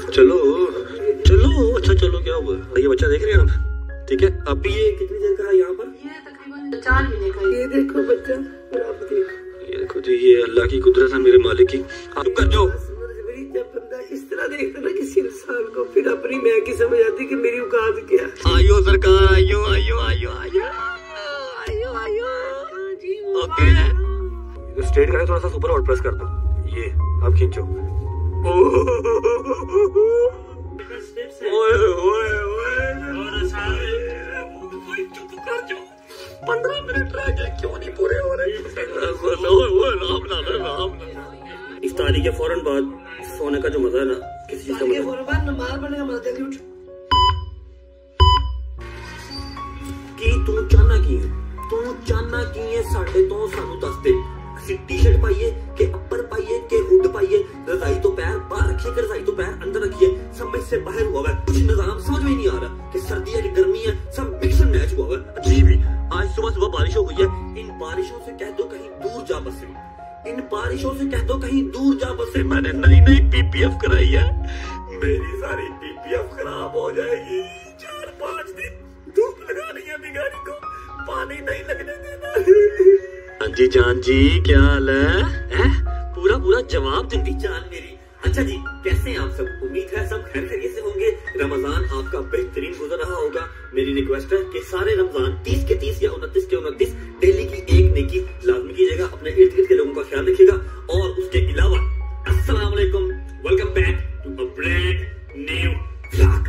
चलो चलो, अच्छा चलो, क्या हुआ? ये बच्चा देख रहे हैं आप? ठीक है, अभी ये कितनी देर का है यहाँ पर? ये तकरीबन 4 महीने का। ये देखो बच्चा, ये देखो जी, ये अल्लाह की कुदरत है, मेरे मालिक की। आप कर दो। जब बंदा इस तरह देखता ना किसी इंसान को, फिर अपनी मैं की समझ आती कि मेरी औकात क्या। आयो सरकार, आयो आयो आयो आयो आयो आयो। ओके, स्ट्रेट करें, थोड़ा सा सुपर और प्रेस कर दो। ये अब खींचो। ओए ओए ओए, 15 मिनट रह गए, क्यों नहीं पूरे हो रहे? इफ्तारी के फौरन बाद सोने का जो मजा है ना, किसी चीज का मजा नमाज पढ़ने का मजा जल्दी उठ। की तू चाहना की है? तू चाहना की है साडे तो सानू दस दे। टी शर्ट पाइए के अपर पाइए के हुड पाइए, रजाई तो पैर बाहर रखिए के रजाई तो पैर अंदर रखिए, समझ से बाहर हुआ है। कुछ निजाम समझ में नहीं आ रहा कि सर्दी है कि गर्मी है, सब मिक्स एंड मैच हुआ है। अजीब ही। आज सुबह सुबह बारिश हो गई है। इन बारिशों से कह दो कहीं दूर जा बसे, इन बारिशों से कह दो कहीं दूर जा बसे। मैंने नई नई पीपीएफ कराई है, मेरी सारी पीपीएफ खराब हो जाएगी। 4-5 दिन धूप लगानी है अभी, गाड़ी को पानी नहीं लगने देना। हाँ जी जान जी, क्या हाल है? पूरा पूरा जवाब देती जान मेरी। अच्छा जी, कैसे हैं आप सब? उम्मीद है सब खैर खैरियत से होंगे। रमजान आपका बेहतरीन गुजर रहा होगा। मेरी रिक्वेस्ट है कि सारे रमजान 30 के 30 या 29 के 29 डेली की एक नेकी लाजमी कीजिएगा। अपने इर्द गिर्द के लोगों का ख्याल रखिएगा। और उसके अलावा अस्सलाम वालेकुम, welcome back to a brand new vlog.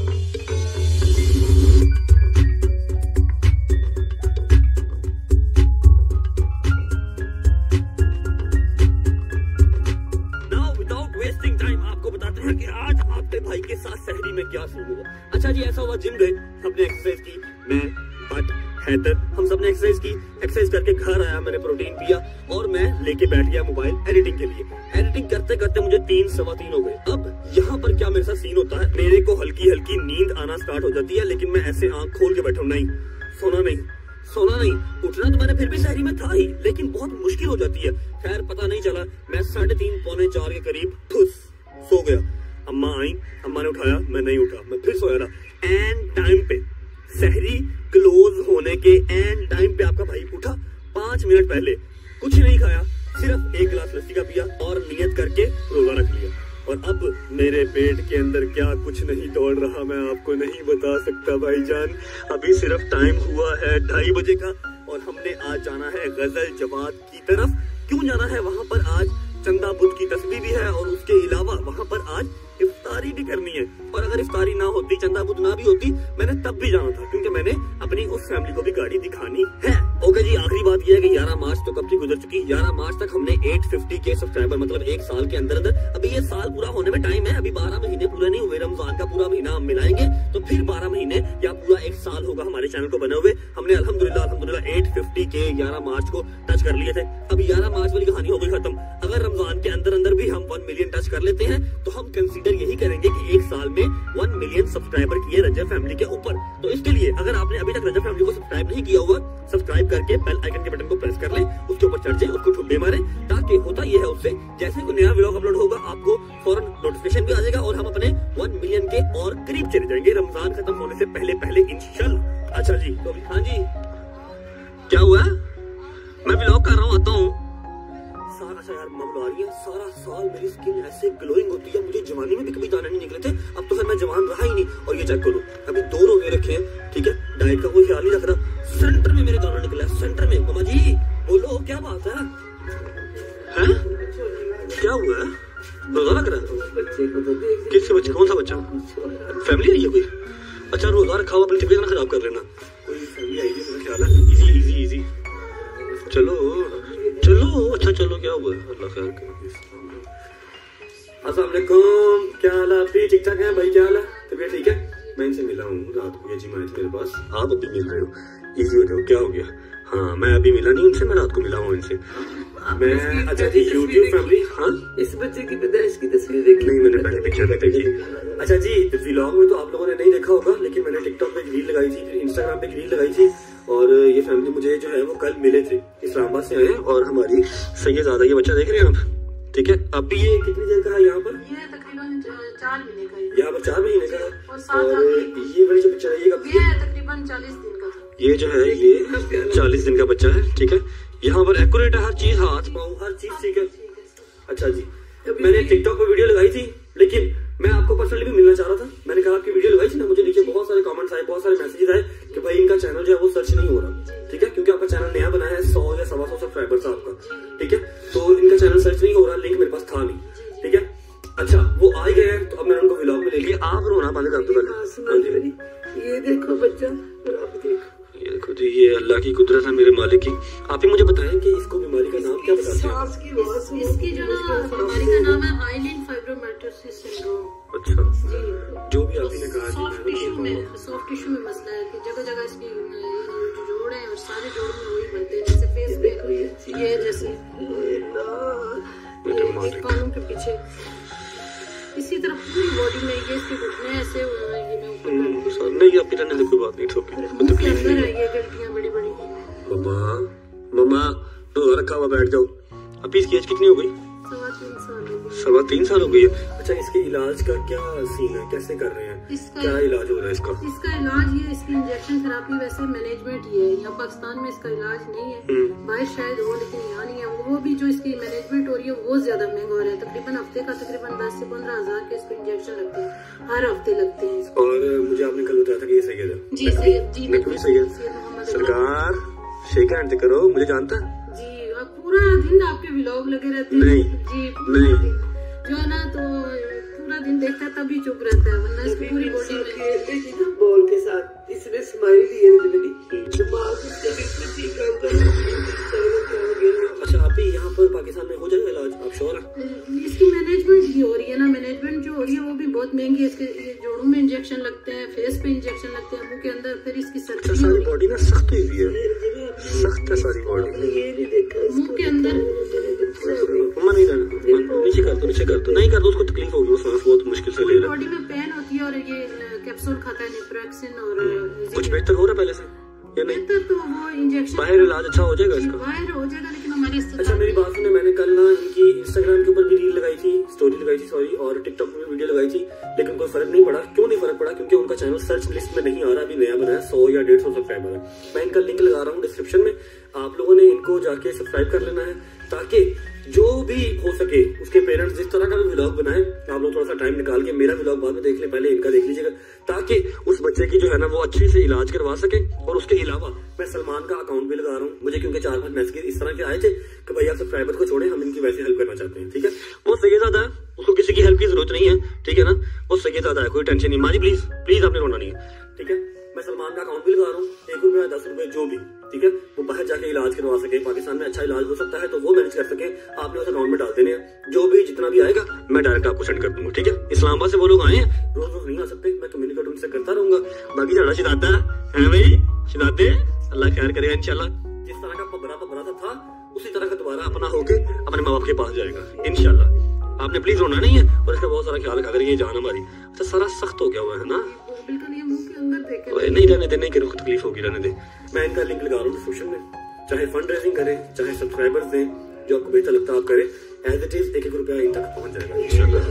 कि आज आपके भाई के साथ सहरी में क्या शुरू हुआ। अच्छा जी, ऐसा हुआ, जिम गए, हमने एक्सरसाइज की, मैं बट हैदर हम सब ने एक्सरसाइज की। एक्सरसाइज करके घर आया, मैंने प्रोटीन पिया और मैं लेके बैठ गया मोबाइल एडिटिंग के लिए। एडिटिंग करते करते मुझे 3-3:15 हो गए। अब यहाँ पर क्या मेरे साथ सीन होता है, मेरे को हल्की हल्की नींद आना स्टार्ट हो जाती है, लेकिन मैं ऐसे आंख खोल के बैठा हूँ, नहीं सोना नहीं, सोना नहीं। उठना तो मैंने फिर भी सहरी में था ही, लेकिन बहुत मुश्किल हो जाती है। खैर पता नहीं चला, मैं 3:30-4 के करीब ठुस सो गया। अम्मा आई, अम्मा ने उठाया, मैं नहीं उठा, मैं फिर सोया रहा। एंड टाइम पे सहरी क्लोज होने के एंड टाइम पे आपका भाई उठा। 5 मिनट पहले कुछ नहीं खाया, सिर्फ 1 गिलास लस्सी का पिया और नियत करके रोजा रख लिया। और अब मेरे पेट के अंदर क्या कुछ नहीं दौड़ रहा, मैं आपको नहीं बता सकता भाईजान। अभी सिर्फ टाइम हुआ है 2:30 बजे का और हमने आज जाना है गजल जवाद की तरफ। क्यों जाना है वहां पर? आज चंदा बुद्ध की तस्वीर भी है और उसके अलावा वहां पर आज इफ्तारी भी करनी है। और अगर इफ्तारी ना होती, चंदा बुद्ध ना भी होती, मैंने तब भी जाना था, क्योंकि मैंने अपनी उस फैमिली को भी गाड़ी दिखानी है। ओके जी, आखिरी बात यह है कि 11 मार्च तो कब की गुजर चुकी। 11 मार्च तक हमने 850 के सब्सक्राइबर, मतलब 1 साल के अंदर अंदर। अभी ये साल पूरा होने में टाइम है, अभी 12 महीने पूरे नहीं हुए। रमजान का पूरा महीना हम मिलाएंगे तो फिर 12 महीने या पूरा 1 साल होगा हमारे चैनल को बने हुए। हमने अल्हम्दुलिल्लाह 850 के 11 मार्च को टच कर लिए थे। अभी 11 मार्च वाली कहानी हो गई खत्म। अगर रमजान के अंदर अंदर भी हम 1 मिलियन टच कर लेते हैं तो हम कंसीडर यही करेंगे कि 1 साल में 1 मिलियन सब्सक्राइबर किए रजब फैमिली के ऊपर। तो इसके लिए अगर आपने अभी तक रजब फैमिली को सब्सक्राइब नहीं किया हुआ, सब्सक्राइब करके बेल आइकन के बटन को प्रेस कर लें, उसके ऊपर चढ़ जाए, उसको ठुड्डे मारे, ताकि होता यह है उससे जैसे कोई नया व्लॉग अपलोड होगा आपको फौरन नोटिफिकेशन भी आ जाएगा और हम अपने 1 मिलियन के और करीब चले जाएंगे रमजान खत्म होने से पहले पहले इंशाल्लाह। अच्छा जी, तो हाँ जी, क्या हुआ? मैं व्लॉग कर रहा हूँ, आता हूँ। सारा सा यार मम्मी आ रही है, सारा साल मेरी स्किन ऐसे ग्लोइंग होती है, मुझे जवानी में भी कभी दाने नहीं निकले थे। अब तो फिर मैं जवान रहा ही नहीं। और ये चेक करो, अभी 2 रोजे रखे हैं, ठीक है, डाइट का कोई ख्याल नहीं रख रहा। सेंटर में मेरे दाना निकला है, सेंटर में। मामा जी बोलो, क्या बात है? हैं? क्या हुआ है? रोजा लग रहा है? बच्चे को तो देख। किसके बच्चे? कौन सा बच्चा? फैमिली आई है कोई? अच्छा, रोजा रखा हुआ, अपनी तबीयत ना खराब कर लेना। कोई फैमिली आई है मेरा ख्याल है। इजी इजी इजी, चलो चलो, अच्छा चलो, क्या हुआ? अल्लाह खैर करे। अस्सलाम वालेकुम, क्या हाल है आपकी? ठीक ठाक है भाई, क्या हाल है? तबीयत ठीक है? मैं इनसे मिला हूँ रात को, ये जिम आए थे मेरे पास। आप अभी मिल रहे हो? इजी हो जाओ, क्या हो गया? हाँ, मैं अभी मिला नहीं उनसे, मैं रात को मिला हूँ इनसे। मैं अच्छा जी, यूट्यूब फैमिली। हाँ, इस बच्चे की पैदाइश की तस्वीर देखी? नहीं, मैंने पहले पिक्चर देखी। अच्छा जी, व्लॉग में तो आप लोगों ने नहीं देखा होगा, लेकिन मैंने टिकटॉक पे एक रील लगाई थी, फिर इंस्टाग्राम पे एक रील लगाई थी। और ये फैमिली मुझे जो है वो कल मिले थे, इस्लामाबाद से आए हैं। और हमारी सैयदादा, ये बच्चा देख रहे हैं आप, ठीक है, अभी ये कितनी देर का है यहाँ पर? ये तकरीबन 4 महीने का है। यहाँ पर 4 महीने का है। और 7 ये वाली जो पिक्चर है ये तकरीबन 40 दिन का था। ये जो है ये 40 दिन का बच्चा है, ठीक है। यहाँ पर एक्यूरेट है हर चीज, हाथ पाँव हर चीज ठीक है। अच्छा जी, मैंने टिकटॉक पर वीडियो लगाई थी, लेकिन मैं आपको पर्सनली भी मिलना चाह रहा था। मैंने कहा आपकी वीडियो लगाई थी ना, मुझे नीचे बहुत सारे कमेंट्स आए, बहुत सारे मैसेजेस आए कि भाई इनका चैनल जो है वो सर्च नहीं हो रहा, ठीक है, क्योंकि आपका चैनल नया बना है, 100 या 125 सब्सक्राइबर था आपका, ठीक है, तो इनका चैनल सर्च नहीं हो रहा, लिंक मेरे पास था नहीं, ठीक है। अच्छा, वो आ गए हैं तो अब मैंने उनको व्लॉग में ले लिया। आप रोना बंद कर दो पहले। ये देखो बच्चा, और आप देखो, ये देखो जी, ये अल्लाह की कुदरत है मेरे मालिक की। आप ही मुझे बताएं कि इसको बीमारी का नाम क्या बताते हैं? इसकी जो ना बीमारी का नाम है हाइलिन फाइब्रोमाटोसिस सिंड्रोम। अच्छा, जो भी आप ने कहा, सॉफ्ट टिश्यू में मसला है कि जगह जगह इसकी जोड़ है और सारे जोड़ में वही बनते हैं, जैसे फेस पे ये जैसे एक कानों के पीछे, इसी तरह पूरी बॉडी में ये इसके घुटने ऐसे ये मैं ऊपर नहीं, आप रहने दे, कोई बात नहीं, ठोके मुंह के अंदर है ये गलतियां बड़ी बड़ी। मम्मा तो रखा हुआ बैठ जाओ। अभी इसकी एज कितनी हो गई? 3.25 साल हो गई है। अच्छा, इसके इलाज का क्या सीन है, कैसे कर रहे हैं, क्या इलाज हो रहा है इसका? इसका इलाज ये इसकी इंजेक्शन थेरेपी, वैसे मैनेजमेंट ये है, यहाँ पाकिस्तान में इसका इलाज नहीं है, बाहर शायद हो लेकिन यहाँ नहीं है। वो भी जो इसकी मैनेजमेंट हो रही है वो ज्यादा महंगा हो रहा है, तकरीबन हफ्ते का तकरीबन 10 से 15 हजार के इसको इंजेक्शन लगते हैं, हर हफ्ते लगते हैं। और मुझे आपने कल बताया था कि ये सही है? जी सही है। सरकार शेक हैंड करो, मुझे जानता है जी, पूरा दिन आपके व्लॉग लगे रहते हैं जी, नहीं जो है ना, तो पूरा दिन देखता है तभी चुप रहता है, वरना इसकी पूरी बॉडी में बॉल के साथ इसमें स्माइल दी है दिमाग इसका बिल्कुल ठीक काम कर रहा है। अच्छा, आप ही यहाँ पर पाकिस्तान में हो जाएगा इलाज, आप श्योर हैं? इसकी मैनेजमेंट भी हो रही है ना, मैनेजमेंट जो हो रही है वो भी बहुत महंगी है। इसके जोड़ों में इंजेक्शन लगते हैं, फेस पे इंजेक्शन लगते हैं, मुंह के अंदर, फिर इसकी सर्जरी। सारी बॉडी ना सख्त हुई है, सख्त है सारी बॉडी, ये नहीं देखा मुंह के अंदर। नहीं करना, नीचे कर दो, नीचे कर दो, नहीं कर दो, उसको तकलीफ होगी, वो सांस बहुत मुश्किल से ले रहा है, बॉडी में पेन होती है, और ये कैप्सूल खाता है नेप्रोक्सिन। और कुछ बेहतर हो रहा है पहले से या नहीं? बेहतर तो वो इंजेक्शन बाहर इलाज अच्छा हो जाएगा इसका? बाहर हो जाएगा, लेकिन हमारी अच्छा, मेरी बात सुने, मैंने कल ना इनकी इंस्टाग्राम के ऊपर भी रील लगाई थी, स्टोरी लगाई थी, सॉरी, और टिकटॉक में भी वीडियो लगाई थी, लेकिन कोई फर्क नहीं पड़ा। क्यों नहीं फर्क पड़ा? क्योंकि उनका चैनल सर्च लिस्ट में नहीं आ रहा, अभी नया बना है, 100 या 150 सब्सक्राइबर है। मैं इनका लिंक लगा रहा हूँ डिस्क्रिप्शन में, आप लोगों ने इनको जाके सब्सक्राइब कर लेना है, ताकि जो भी हो सके उसके पेरेंट्स जिस तरह का भी व्लॉग बनाए, आप लोग थोड़ा सा टाइम निकाल के मेरा व्लॉग बाद में देख लें, पहले इनका देख लीजिएगा, ताकि उस बच्चे की जो है ना वो अच्छे से इलाज करवा सके। और उसके अलावा मैं सलमान का अकाउंट भी लगा रहा हूँ, मुझे क्योंकि 4-5 मैसेज इस तरह के आए थे कि भाई आप सब्सक्राइबर को छोड़े, हम इनकी वैसे हेल्प करना चाहते हैं, ठीक है। वो सैयदादा है, उसको किसी की हेल्प की जरूरत नहीं है, ठीक है ना, वो सैयदादा है, कोई टेंशन नहीं। माजी प्लीज प्लीज आपने रोना नहीं है, ठीक है। मैं सलमान का अकाउंट भी लगा रहा हूँ, 1 रुपया 10 रुपए जो भी, ठीक है, वो बाहर जाके इलाज करवा सके, पाकिस्तान में अच्छा इलाज हो सकता है तो वो मैनेज कर सके, आपने उस अकाउंट में डाल देने हैं, जो भी जितना भी आएगा मैं डायरेक्ट आपको सेंड कर दूंगा, ठीक है। इस्लामाबाद से वो लोग आए हैं, रोज रोज नहीं आ सकते, मैं कम्युनिकेट उनसे करता रहूंगा। बाकी साढ़ा शिदादा है भाई, शिदादे अल्लाह खैर करेगा इंशाल्लाह। जिस तरह का पबरा था उसी तरह का दोबारा अपना होके अपने माँ बाप के पास जाएगा इंशाल्लाह। आपने प्लीज रोना नहीं है, और इसका बहुत सारा ख्याल रखा करिए, ये जान हमारी। अच्छा, सारा सख्त हो गया हुआ है ना, बिल्कुल, ये मुंह के अंदर देखे नहीं रहने दे, नहीं करो, तकलीफ होगी, रहने दे। मैं इनका लिंक लगा रहा हूँ डिस्क्रिप्शन में, चाहे फंड रेजिंग करें, चाहे सब्सक्राइबर्स दें, जो आपको बेहतर लगता है आप करें, एज इट इज 1-1 रुपया इन तक पहुंच जाएगा इंशाल्लाह।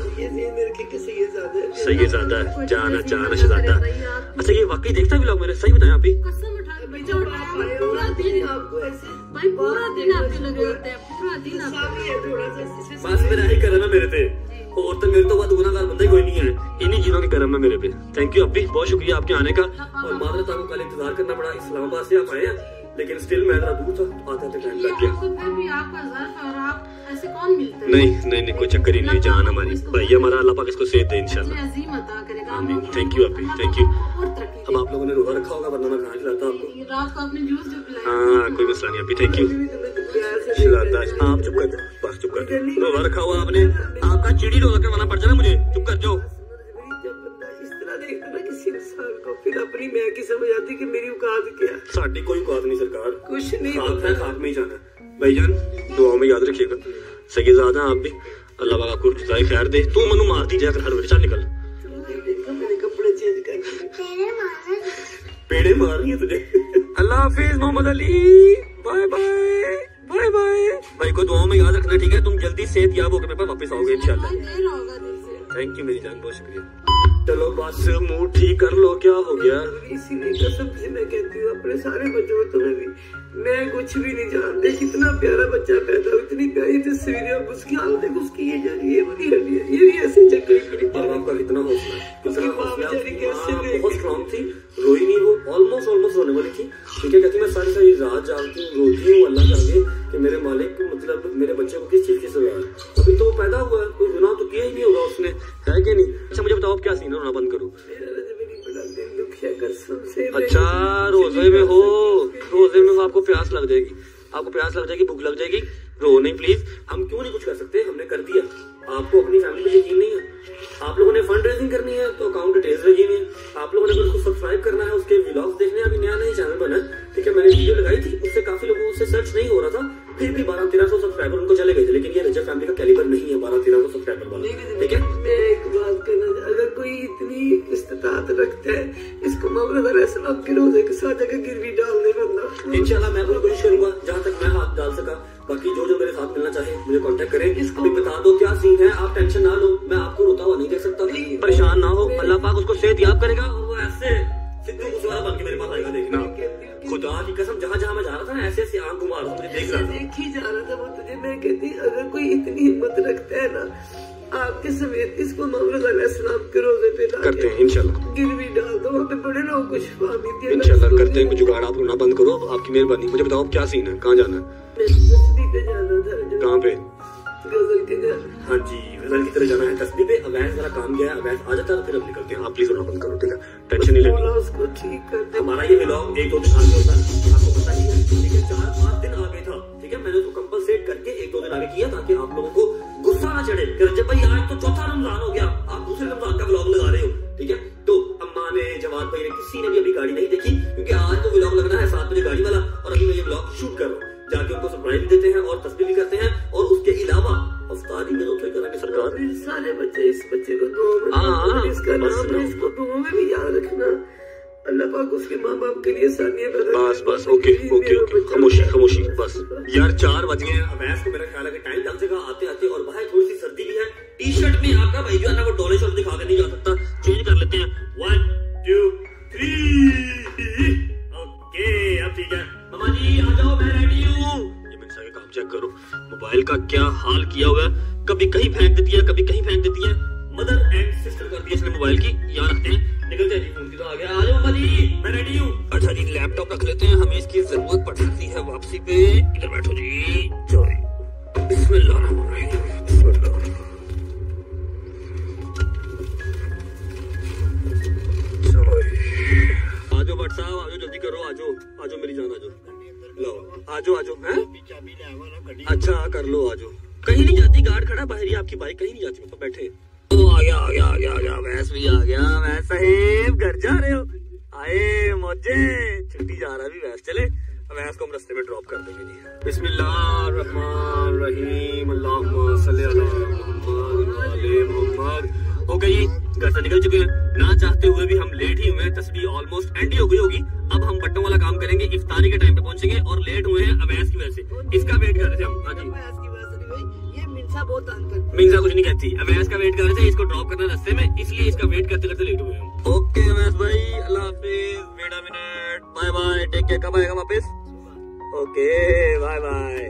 सही ज्यादा है, जाना शहजादा। अच्छा, ये वाकई देखता है व्लॉग मेरे, सही बताया आप ही? कसम उठा के बेटा उठाया, पूरा दिन आपको ऐसे भाई, पूरा दिन आपके लगे होते हैं, पूरा दिन आपके बस मेरा ही करम है मेरे पे, और तो मेरे तो बाद गुनाहगार बंदा ही कोई नहीं है, इन्हीं चीजों के करम है मेरे पे। थैंक यू अभी, बहुत शुक्रिया आपके आने का, और मादरत आपको कल इंतजार करना पड़ा, इस्लामाबाद से आप आए हैं, लेकिन स्टिल मैं जरा दूर था, आते टाइम लग गया। फिर भी आपका ज़र्फ और आप ऐसे कौन मिलते हैं? नहीं, कोई चक्कर ही नहीं, जान हमारी भाई, हमारा अल्लाह पाक इसको सेहत दे इंशाल्लाह। अजीम अता करेगा। आमीन, थैंक यू अभी, थैंक यू। अब आप लोगों ने रोजा रखा होगा, वरना मैं खाना खिलाता आपको। रात को आपने जूस जो पिलाया। हाँ, कोई मसला नहीं अभी, थैंक यू। आप चुप कर, बस चुप कर, रोजा रखा हुआ आपने, आपका चिड़ी रोजा करवाना पड़ जाना मुझे, चुप कर जाओ। फिर अपनी मैं की समझ आती कि मेरी औकात क्या? साड़ी कोई औकात नहीं सरकार, कुछ नहीं, खाक है, खाक में ही जाना है। भाईजान दुआओं में याद रखिएगा, सगेज़ादा आप भी, अल्लाह पाक आपको जज़ाए खैर दे। तू मनु मार दी जाकर हर वे, चल निकल, मेरे कपड़े चेंज कर, पेड़े मार रही है तुझे। अल्लाह हाफिज Mohammed Ali, bye bye bye bye. भाई को दुआओं में याद रखना, ठीक है। तुम जल्दी सेहत याब होकर मेरे पास वापस आओगे इंशाल्लाह। थैंक यू मेरी जान, बहुत शुक्रिया। चलो बस मूड ठीक कर लो, क्या हो गया? इसीलिए कसम से मैं कहती हूँ अपने सारे बच्चों को तुम्हें भी, मैं कुछ भी नहीं जानते, कितना प्यारा बच्चा पैदा हो, इतनी प्यारी तस्वीर है, उसकी हालत, उसकी ये वाली हड्डी है, ये भी ऐसे चक्कर पड़ी। और आपका कितना हौसला, उसकी माँ बेचारी कैसे बहुत स्ट्रॉन्ग थी, रोई नहीं, वो ऑलमोस्ट रोने वाली थी। ठीक है, कहती मैं सारी रात जागती हूँ, रोती हूँ अल्लाह के आगे कि मेरे मालिक, मतलब मेरे बच्चे को किस चीज की सजा है। अभी तो पैदा हुआ है, कोई गुनाह तो किया ही नहीं होगा उसने, है कि नहीं? अच्छा मुझे बताओ क्या सीन है, रोना बंद करो। अच्छा रोजे में हो, रोजे में आपको प्यास लग जाएगी, आपको प्यास लग जाएगी, भूख लग जाएगी, रो नहीं प्लीज। हम क्यों नहीं कुछ कर सकते, हमने कर दिया। आपको अपनी फैमिली पे यकीन नहीं है, आप लोगों ने फंड रेजिंग करनी है तो अकाउंट डिटेल्स रखनी है, आप लोगों ने उसको सब्सक्राइब करना है, उसके व्लॉग्स देखने हैं। अभी नया चैनल बना है, ठीक है, मैंने वीडियो लगाई थी, उससे काफी लोगों से सर्च नहीं हो रहा था, फिर भी 1200-1300 सब्सक्राइबर उनको चले गए थे। लेकिन ये रजब फैमिली का कैलिबर नहीं है 1200-1300 सब्सक्राइबर वाला, ठीक है। मैं एक बात करना, अगर कोई इतनी इस्तिताअत रखता है, इसको मौला रसूल के रोजे के साथ जगह गिरवी डाल दे बंदा। इंशाल्लाह मैं पूरी कोशिश करूंगा जहां तक मैं हाथ डाल सका। बाकी जो मेरे साथ मिलना चाहे मुझे कांटेक्ट करें। अभी बता दो क्या सीन है, आप टेंशन ना लो, मैं आपको रोता हुआ नहीं देख सकता, परेशान ना हो, अल्लाह पाक उसको सेहत याब करेगा और वो ऐसे सिद्धू मूसेवाला बन के मेरे पास आएगा। देखना खुदा की कसम, जहाँ जहाँ मैं जा रहा था ना, ऐसे ऐसे आंख घुमा रहा था, मुझे देख रहा था, देख ही जा रहा था वो तुझे। मैं कहती अगर कोई इतनी हिम्मत रखता है ना, आपके समेत इसको मौला अलैहिस्सलाम के रोजे पे करते हैं इंशाल्लाह, गिरवी डाल दो, वहाँ पे बड़े लोग कुछ फामी इंशाल्लाह करते हैं कुछ जुगाड़। आप रोना बंद करो, आपकी मेहरबानी। मुझे बताओ क्या सीन है, कहाँ जाना है? तस्बीह पे जाना था। कहाँ पे? गजल के घर। हाँ जी, गजल की तरह जाना है तस्बीह पे। अवैस जरा काम गया है, अवैस आ जाता है फिर अब निकलते हैं। आप प्लीज रोना बंद करो, ठीक है, टेंशन नहीं लेनी। उसको ठीक कर। हमारा ये व्लॉग 1-2 दिन आगे होता है, आपको पता ही है, ठीक है, 4-5 दिन आगे था, ठीक है। मैंने उसको कंपलसेट करके 1-2 दिन आगे किया ताकि आप लोगों को गुस्सा ना चढ़े कि रजब भाई आज तो चौथा रमजान हो गया, आप दूसरे रमजान का व्लॉग लगा रहे हो, ठीक है। तो अम्मा ने, जवाद भाई ने, किसी ने भी अभी गाड़ी नहीं देखी, क्योंकि आज तो व्लॉग लगना है 7 बजे गाड़ी वाला, और अभी मैं ये व्लॉग शूट कर रहा हूँ। जाके उनको सरप्राइज भी देते हैं और तस्वीर भी करते हैं, और उसके अलावा अफ्तारी में तो क्या करेंगे सरकार, सारे बच्चे, इस बच्चे को दुआ में, इसका नाम है, इसको दुआ में भी याद रखना। अल्लाह पाक उसके माँ बाप के लिए सानिया पैदा। बस ओके, खामोशी बस यार, 4 बज गए हैं। अवैस को मेरा ख्याल है कि टाइम लग जाएगा आते आते, और बाहर थोड़ी सी सर्दी भी है। टी शर्ट में आपका भाई जो है ना वो डोले शोले दिखा के नहीं जा सकता, चेंज कर लेते हैं। 1 2 3 ओके, अब ठीक है। मामा जी आ जाओ, मैं रेडी हूँ। ये मिर्जा के काम चेक करो, मोबाइल का क्या हाल किया हुआ है, कभी कहीं फेंक देती है, कभी कहीं फेंक देती है। मदर एंड सिस्टर कर दी इसने मोबाइल की, यहाँ रखते हैं, निकलते हैं जी। फोन की तो आ गया, आ जाओ मामा जी, मैं रेडी हूँ। अच्छा जी, लैपटॉप रख लेते हैं, हमें इसकी जरूरत पड़ सकती है वापसी पे। इधर बैठो जी, चलो बिस्मिल्लाह। आजो भट्ट साहब, आजो जल्दी करो, आजो आजो मेरी जान, आजो लो, आजो आजो हैं। अच्छा कर लो, आजो। कहीं नहीं जाती, गार्ड खड़ा बाहर ही, आपकी बाइक कहीं नहीं जाती, ऊपर बैठे। ओ आ गया, वैस भी आ गया। वैस साहेब घर जा रहे हो? आए मौजे, छुट्टी जा रहा है भी वैस, चले वैस को हम रास्ते में ड्रॉप कर देंगे जी। बिस्मिल्लाहिर्रहमानिर्रहीम, अल्लाहुम्मा सल्ली अला मुहम्मद व आले मुहम्मद। हो गई, घर से निकल चुके हैं, ना चाहते हुए भी हम लेट ही हुए हैं। तस्बीह ऑलमोस्ट एंड ही हो गई होगी। अब हम बट्टों वाला काम करेंगे, इफ्तारी के टाइम पे पहुंचेंगे, और लेट हुए हैं अवैस की वजह से, इसका वेट कर रहे थे हम। हाँ जी, बहुत तंग करती। मिंजा कुछ नहीं कहती, अवैस का वेट कर रहे थे, इसको ड्रॉप करना रास्ते में, इसलिए इसका वेट करते करते लेट हुए हम। ओके अवैस भाई, अल्लाह हाफिज, wait a minute, bye bye, take care. कब आएगा वापस? Okay bye bye.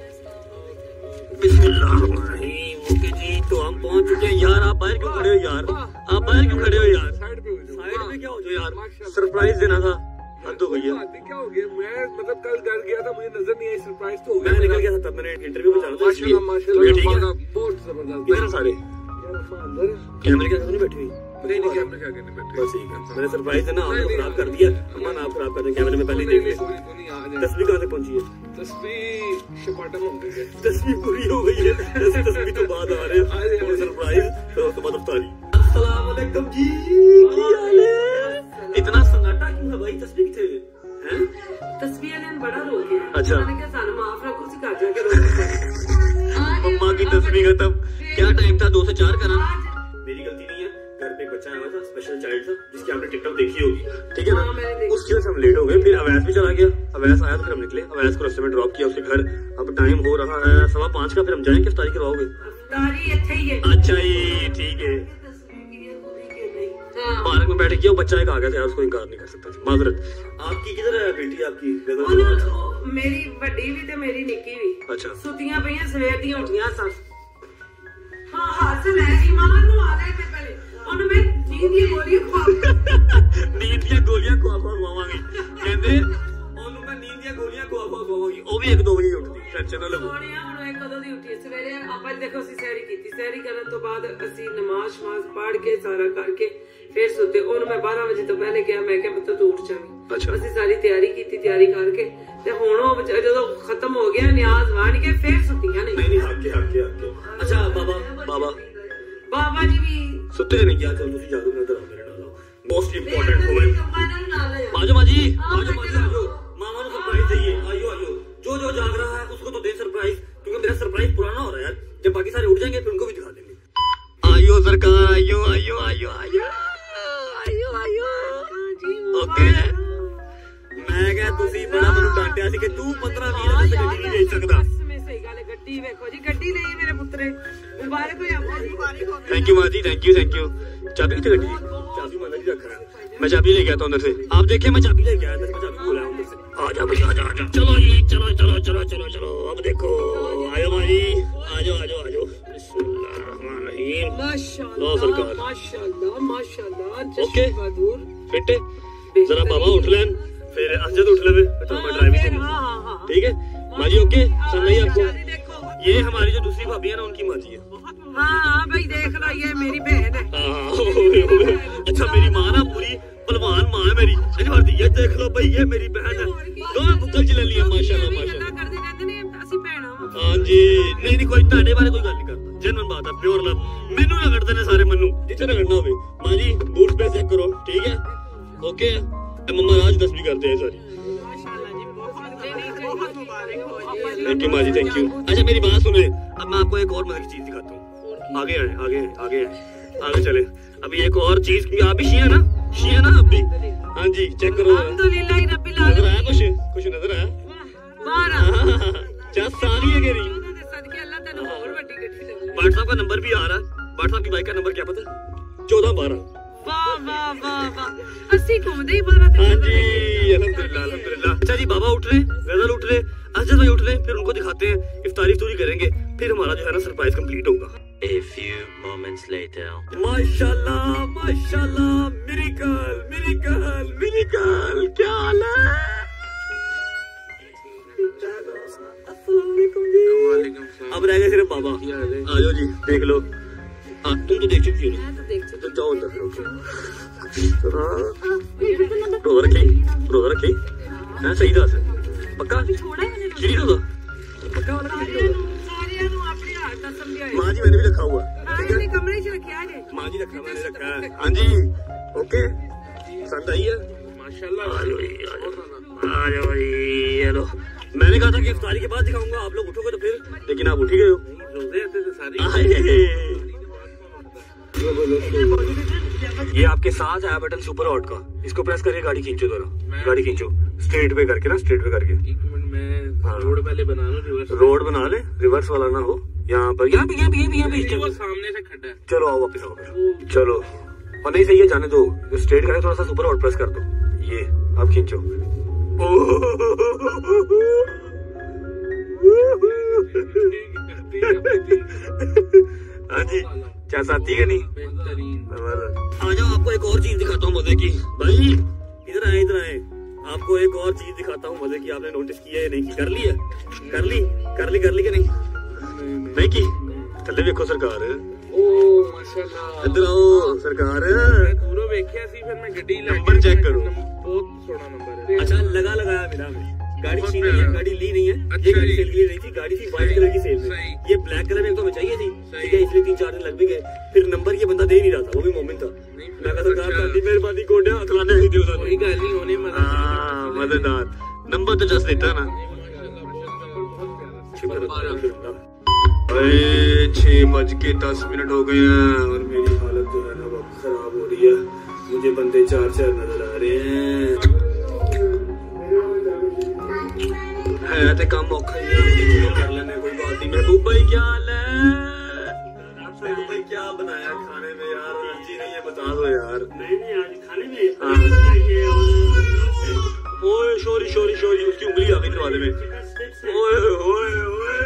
बिस्मिल्लाहिर्रहमानिर्रहीम। ओके जी, तो हम पहुंच चुके हैं। यार आप बाहर क्यों खड़े हो यार, आप बाहर क्यों खड़े हो यार? साइड पे क्या हो जाओ यार, सरप्राइज देना था, हद हो गई है। क्या हो गया? मैं मतलब कल घर गया था, मुझे नजर नहीं आई, सरप्राइज तो हो गया। मैं निकल गया था तब, मैंने इंटरव्यू में जाना था, इसलिए माशाल्लाह बहुत जबरदस्त। मेरे सारे कैमरे के सामने बैठी हुई, नहीं कैमरे के आगे नहीं बैठे, बस ठीक है। मैंने सरप्राइज है ना, आपको खराब कर दिया, अम्मा ना आप खराब कर दें, कैमरे में पहले देख ले। तस्वीर कहाँ तक पहुंची है? तस्वीर शपाटा में हो गई है, तस्वीर पूरी हो गई है, तस्वीर तो बाद आ रहे हैं, और सरप्राइज तो उसके बाद अफ्तारी। अस्सलाम वालेकुम जी, क्या हाल है? इतना सन्नाटा क्यों है भाई? तस्वीर किथे है? तस्वीर ने बड़ा रो दिया। अच्छा, मैंने क्या सारा माफ रखो, सिखा जाके रो। मम्मा की तस्वीर खत्म। क्या टाइम था? 2 से 4 का ना, मेरी गलती नहीं है। घर पे एक बच्चा आया था, स्पेशल चाइल्ड था, जिसकी आपने टिकटॉक देखी होगी, ठीक है ना। उसकी वजह से हम लेट हो गए। फिर अवैस भी चला गया, अवैस आया तो फिर हम निकले, अवैस को रास्ते में ड्रॉप किया उसके घर। अब टाइम हो रहा है 5:15 का, फिर हम जाएंगे। इफ्तारी करवाओगे? अच्छा ही ठीक है। पार्क में बैठे किया, बच्चा एक आ गया था यार, उसको इनकार नहीं कर सकता। माजरत। आपकी किधर है बेटी आपकी? मेरी बड़ी भी ते मेरी निक्की भी। अच्छा। सुतियां पईयां सवेर दी उठियां सन। हां हां ले जी मां नु आ ले पहले ओनु मैं नींद दी गोलियां खवा नींद दी गोलियां खवावांगी कहंदे ओनु मैं नींद दी गोलियां खवावांगी। ओ भी 1-2 बजे उठदी, टेंशन ना लो। सोनिया ਹੁਣ ਇਹ ਕਦੋਂ ਦੀ ਉੱਠੀ ਸਵੇਰੇ ਆਪਾਂ ਦੇਖੋ ਅਸੀਂ ਸੈਰੀ ਕੀਤੀ, ਸੈਰੀ ਕਰਨ ਤੋਂ ਬਾਅਦ ਅਸੀਂ ਨਮਾਜ਼ ਪੜ੍ਹ ਕੇ ਸਾਰਾ ਕਰਕੇ फिर सुते। और मैं 12 बजे तो पहले क्या मैं क्या पुत्र तू उठ जावी। अच्छा। ਅਸੀਂ ਸਾਰੀ ਤਿਆਰੀ ਕੀਤੀ, ਤਿਆਰੀ ਕਰਕੇ ਤੇ ਹੁਣ ਉਹ ਜਦੋਂ ਖਤਮ ਹੋ ਗਿਆ ਨਿਆਜ਼ ਵਾਣ ਕੇ ਫਿਰ ਸੁੱਤੀਆਂ ਨਹੀਂ। नहीं हक के। अच्छा बाबा जी भी सुते नहीं क्या? चल तुसी जादू नजर आ मेरे नाल मोस्ट इंपोर्टेंट हो। आजो माजी आजो मामा को सरप्राइज चाहिए। आयो जो जाग रहा है उसको तो दे सरप्राइज, क्योंकि मेरा सरप्राइज पुराना हो रहा है यार। जब बाकी सारे उठ जाएंगे फिर उनको भी दिखा देंगे। आयो सरकार आयो ओके। मैं क्या तुसी बड़ा मनु डांटिया सी कि तू 15-20 गड्डी नहीं ले सकदा। सही गल है। गड्डी देखो जी, गड्डी नहीं मेरे पुत्रे, मुबारक हो आपको जी। थैंक यू माजी, थैंक यू। चाबी कितने गड्डी? चाबी माना जी रखा है, मैं चाबी लेके आता हूं अंदर से। आप देखिए मैं चाबी लेके आया था, मैं चाबी बोला अंदर से। आजा भाई आजा। चलो जी चलो। अब देखो आयो भाई, आजो। बिस्मिल्लाहिर्रहमानिर्रहीम। माशाल्लाह। ओके फिट है। जरा बाबा उठ लें, फिर अजद उठ ले, तो मैं ड्राइविंग करूंगा। ठीक है माजी? ओके समझ आई आपको? ये हमारी जो दूसरी भाभी है ना, उनकी माजी है। हाँ भाई देख लो, ये मेरी बहन है। अच्छा मेरी माँ ना पूरी पहलवान माँ है मेरी। ये देख लो भाई, ये मेरी बहन है। दोनों बुक्कल चला लिया माशाल्लाह। हाँ जी नहीं कोई ਤੁਹਾਡੇ बारे कोई गल नहीं करता, जेन्युइन बात है, प्योर लव। मेनू लगड़ते ने सारे, मनु जिथे लगड़ना होवे। माँ जी बूट पे चेक करो, ठीक है? ओके। मम्मा आज 10 भी करते हैं सारी। थैंक यू माँ जी, थैंक यू। अच्छा मेरी बात सुने, अब मैं आपको एक और मजे की चीज दिखाता हूँ। आगे चले। अभी एक और चीज की, आप भी शिया ना आप भी? हाँ जी चेक करो। नजर आया कुछ नजर आया? सारी है गेरी। व्हाट्सएप का नंबर भी आ रहा है। व्हाट्सएप की बाइक का नंबर क्या पता? 14-12। वाह अस्सी घूमदे ही 12। हाँ जी अल्हम्दुलिल्लाह। अच्छा जी बाबा उठ रहे, गजल उठ रहे, अजद भाई उठ रहे, फिर उनको दिखाते हैं, इफ्तारी करेंगे, फिर हमारा जो है ना सरप्राइज कंप्लीट होगा। A few moments later. माशाल्लाह मिरेकल क्या हाल है? अब रह गए सिर्फ बाबा। आजो जी देख लो। तुम तो देख चुकी हो ना, तो जाओ अंदर। रोजा रखी है सही दस पक्का श्री रोजा पक्का वाला। माँ जी मैंने भी रखा हुआ है। माँ जी रखा मैंने रखा है। हाँ जी ओके पसंद आई है माशाल्लाह। आ जाओ चलो। मैंने कहा था कि इफ्तारी के बाद दिखाऊंगा, आप लोग उठोगे तो फिर, लेकिन आप उठ ही गए हो। ये आपके साथ आया बटन सुपर हॉट का, इसको प्रेस करके गाड़ी खींचो, गाड़ी खींचो स्ट्रेट पे करके। रोड पहले बना लो, रोड बना ले, रिवर्स वाला ना हो। यहाँ पे सामने से खड्डा है। चलो आओ वापस आओ। चलो और नहीं सही है, जाने दो। स्ट्रेट करे, थोड़ा सा सुपर हॉट प्रेस कर दो। ये आप खींचो। हाँ जी क्या साथी है नहीं? आ जाओ आपको एक और चीज दिखाता हूँ मजे की। भाई इधर आए आपको एक और चीज दिखाता हूँ मजे की। आपने नोटिस किया है नहीं की? कर ली है? कर ली कि नहीं की? थले देखो सरकार। इधर आओ सरकार। दूरों देखिया सी, फिर मैं गड्डी नंबर चेक करो। बहुत सोना नंबर है। अच्छा लगाया मिला में। गाड़ी ली नहीं है, गाड़ी ली नहीं है। ये गाड़ी सेल के लिए नहीं थी, गाड़ी थी व्हाइट कलर की सेल में। ये ब्लैक कलर में तो हमें चाहिए थी, ठीक है, इसलिए 3-4 दिन लग भी गए। फिर नंबर ये बंदा दे नहीं रहा था, वो भी मोमिन था। मैं कहा सरकार आपकी मेहरबानी कोडे अखलाने ही दियो कोई गल नहीं होने मददगार नंबर तो जस्ट देता ना। शुक्र अल्हम्दुलिल्लाह। 6:10 हो गए हैं और मेरी हालत जो है ना वो खराब भैया, मुझे बंदे 4-4 नजर आ रहे हैं। है तो काम औखा ही है, कर लेने कोई बात नहीं। महबूब भाई क्या हाल है? महबूब भाई क्या बनाया खाने में यार? एनर्जी नहीं है, बता दो यार। नहीं आज खाने में ओए शोरी शोरी शोरी, उसकी उंगली आ गई दरवाजे में। ओए ओए ओए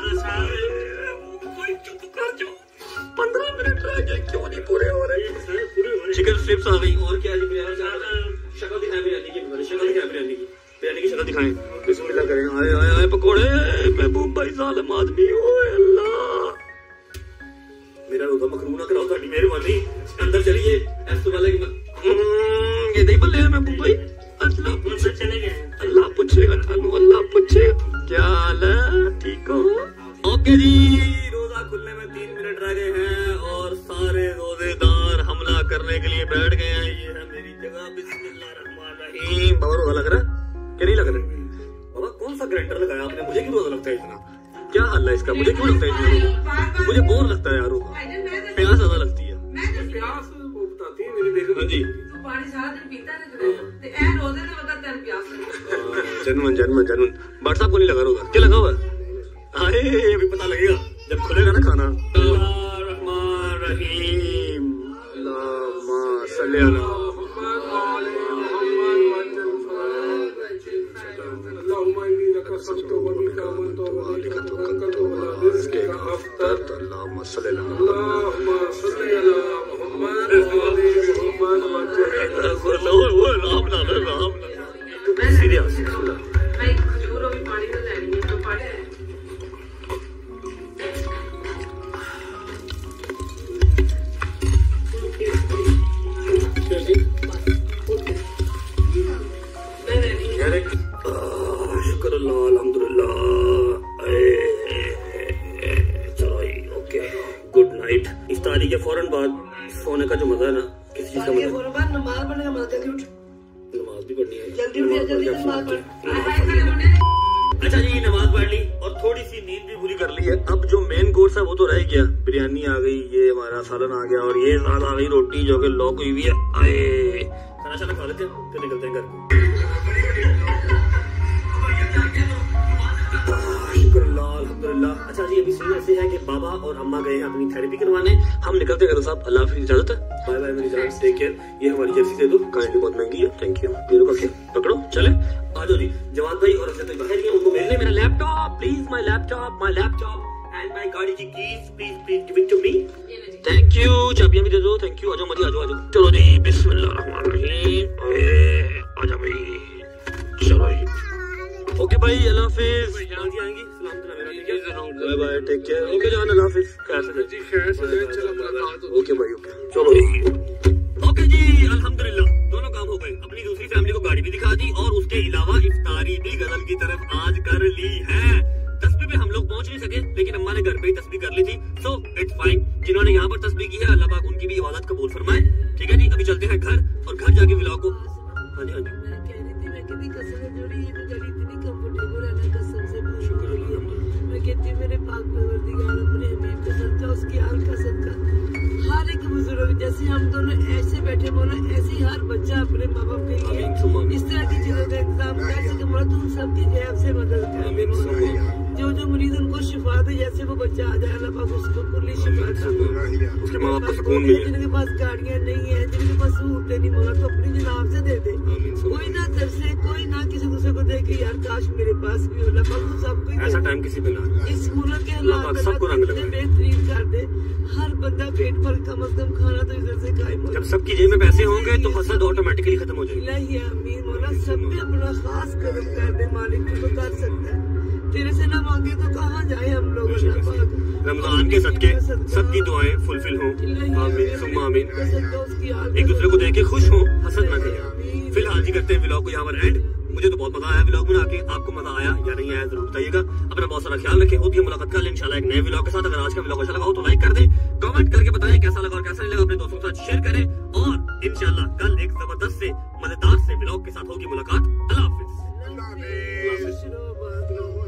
15 मिनट रह गए, क्यों नहीं पूरे हो रहे? चिकन स्ट्रिप्स आ गई। और क्या शक्ल दिखाएं बिरयानी की, शक्ल दिखाएं बिरयानी की, बिरयानी की शक्ल दिखाएं। बिस्मिल्लाह करें। आए आए आए पकोड़े। महबूब भाई जालिम आदमी। ओए अल्लाह, मेरा रोजा मखरू ना कराओ, ताकि मेहरबानी। अंदर चलिए। ऐसे वाले ये नहीं बल्ले है महबूब भाई। अल्लाह पूछे चले गए, अल्लाह पूछेगा थानू, अल्लाह पूछेगा। क्या हाल है? ठीक हो? ओके जी, रोजा खुलने में 3 मिनट रह गए हैं और सारे रोजेदार हमला करने के लिए बैठ गए हैं। ये है मेरी जगह। बिस्मिल्लाहिर्रहमानिर्रहीम। बाबा रोजा लग रहा है क्या? नहीं लग रहा बाबा? कौन सा ग्राइंडर लगाया आपने? मुझे क्यों रोजा लगता है इतना? क्या हाल है इसका? मुझे क्यों लगता है इतना? मुझे बोर लगता है यार, प्यास ज्यादा लगती है। प्यास बताती है मेरी बेगम। हाँ जी, पानी सारा दिन पीता रहता है, ए रोजे ने वक्त तेरे प्यास जनमन जनमन जनमन। व्हाट्सएप को नहीं लगा रोजा? क्या लगा हुआ है? अरे अभी पता लगेगा जब खुलेगा ना खाना। रहीम, अल्लाहुम्मा सल्ली अला इफ्तारी के फौरन बाद सोने का जो मजा है ना, किसी चीज का मजा। नमाज पढ़ने का मजा, नमाज भी पढ़नी है। जल्दी उठ, जल्दी नमाज पढ़। अच्छा जी, नमाज पढ़ ली और थोड़ी सी नींद भी पूरी कर ली है। अब जो मेन कोर्स है वो तो रह गया। बिरयानी आ गई, ये हमारा सालन आ गया और ये साथ आ गई रोटी जो कि लॉक हुई हुई है। आए खाना शाना खा लेते हैं फिर निकलते हैं घर को। अल्हम्दुलिल्लाह। अच्छा जी, अभी सीन ऐसे है कि बाबा और अम्मा गए हैं अपनी थेरेपी करवाने। हम निकलते हैं साहब। अल्लाह हाफिज़, इजाजत है। बाय बाय मेरी जान, टेक केयर। ये हमारी जर्सी दे दो, काइंडली, बहुत महंगी है। Thank you. ये लो पकड़ो, चले आ जाओ जी। जवान भाई और अफजल भाई बाहर हैं, उनको मिलने मेरा laptop please, my laptop and my गाड़ी की keys please give it to me. Thank you. चाबियां भी दे दो। Thank you. आ जाओ मजी, आ जाओ। चलो जी, बिस्मिल्लाहिर्रहमानिर्रहीम। आ जाओ भाई, चलो जी। ओके भाई, अल्लाह हाफिज़। आएंगी सलाम देना मेरा, ठीक है? Bye bye, take care. Okay जान, अल्लाह हाफिज़। कैसे जी? खैर से जाए, चलो मुलाकात। ओके भाई, ओके चलो जी। ओके जी, अल्हम्दुलिल्लाह दोनों काम हो गए। अपनी दूसरी फैमिली को गाड़ी भी दिखा दी और उसके अलावा इफ्तारी भी गजल की तरफ आज कर ली है। तस्बीह पे हम लोग पहुंच नहीं सके, लेकिन अम्मा ने घर पे ही तस्बीह कर ली थी, सो इट्स फाइन। जिन्होंने यहाँ पर तस्बीह की है, अल्लाह पाक उनकी भी इबादत कबूल फरमाए। ठीक है जी, अभी चलते हैं घर और घर जाके व्लॉग को। हाँ जी, हाँ जी। मैं कह रही थी, मैं कितनी कसम जोड़ी, ये तो गली इतनी कंफर्टेबल है ना, कसम से शुक्र अल्लाह। मैं कहती हूँ मेरे पाक परवरदिगार अपने हबीब का सदका, उसकी आल का सदका, हर एक बुजुर्ग जैसे हम दोनों ऐसे बैठे बोला, ऐसे ही हर बच्चा अपने माँ बाप के लिए इस तरह की चीजों का इंतजाम कर सके। बोला तुम सबकी गैब से मदद कर, जो मरीज उनको शिफा दे, जैसे वो बच्चा आ जाए, अल्लाह पाक उसको कुल्ली शिफा दे। उसके माँ बाप को सुकून मिले। जिनके पास गाड़ियाँ नहीं है, जिनके पास सहूलतें नहीं, मौला तो अपनी जनाब से दे दे। कोई ना तरसे, कोई ना किसी दूसरे को दे के यार काश मेरे पास भी हो। अल्लाह पाक सबको ऐसा टाइम किसी पे ना। इस मुल्क के हालात सबको रंग लगे, बेहतरीन कर दे। हर बंदा पेट भर कम से कम खाना तो इधर से खाए। जब सबकी जेब में पैसे होंगे तो हसद ऑटोमेटिकली खत्म हो जाएगी। इलाही आमीन। मौला सब पे अपना खास करम कर दे। मालिक तू तो कर सकता है, तेरे से ना मांगे तो कहाँ जाए हम लोग। अल्लाह पाक रमजान के सदके सबकी दुआएं फुलफिल हो। आमीन सुम्मा आमीन। एक दूसरे को देख के खुश हो, हसद ना करें। फिलहाल जी करते हैं व्लॉग को यहाँ पर एंड। मुझे तो बहुत मजा आया व्लॉग में आके। आपको मजा आया या नहीं आया जरूर बताइएगा। अपना बहुत सारा ख्याल रखें। होती है मुलाकात कल इंशाल्लाह एक नए व्लॉग के साथ। अगर आज का व्लॉग अच्छा लगा हो तो लाइक कर दें, कमेंट करके बताएं कैसा लगा और कैसा नहीं लगा। अपने दोस्तों के साथ शेयर करें और इंशाल्लाह कल एक जबरदस्त से मजेदार से व्लॉग के साथ होगी मुलाकात। अल्लाह हाफिज़।